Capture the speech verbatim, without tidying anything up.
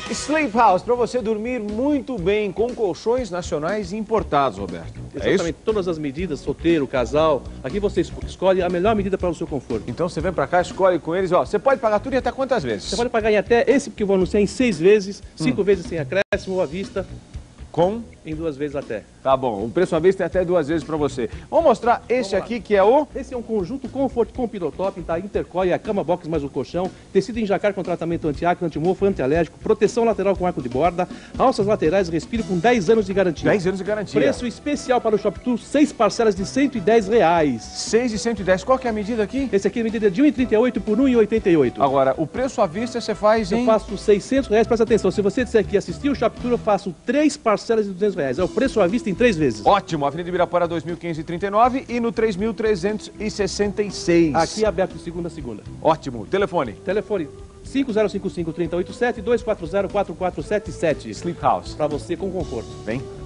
Sleep House, para você dormir muito bem com colchões nacionais importados, Roberto. É Exatamente, isso? todas as medidas, solteiro, casal. Aqui você escolhe a melhor medida para o seu conforto. Então você vem para cá, escolhe com eles, ó. Você pode pagar tudo e até quantas vezes? Você pode pagar em até esse que eu vou anunciar em seis vezes, cinco Hum. vezes sem acréscimo ou à vista, Com? em duas vezes até. Tá bom, o preço uma vez tem até duas vezes para você. Vamos mostrar esse aqui que é o... Esse é um conjunto Comfort com Pilotop, tá? Intercoil, a cama box mais o colchão, tecido em jacar com tratamento anti-acre, antimofo, antialérgico, proteção lateral com arco de borda, alças laterais, respiro com dez anos de garantia. dez anos de garantia. Preço especial para o Shop Tour, seis parcelas de cento e dez reais. seis de cento e dez. Qual que é a medida aqui? Esse aqui é a medida de um e trinta e oito por um e oitenta e oito. Agora, o preço à vista você faz Eu em... faço seiscentos reais, presta atenção. Se você disser aqui assistir o Shop Tour, eu faço três parcelas de duzentos reais. É o preço à vista em três vezes. Ótimo, Avenida Ibirapuera dois mil quinhentos e trinta e nove e no três mil trezentos e sessenta e seis. Aqui é aberto de segunda a segunda. Ótimo, telefone. Telefone cinco zero cinco cinco, três zero oito sete, dois quatro zero, quatro quatro sete sete. Sleep House. Para você com conforto. Vem.